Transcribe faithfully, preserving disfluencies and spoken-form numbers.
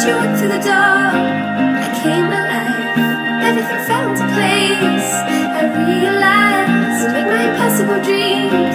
you walked through the door, I came alive. Everything fell into place. I realized, make my impossible dream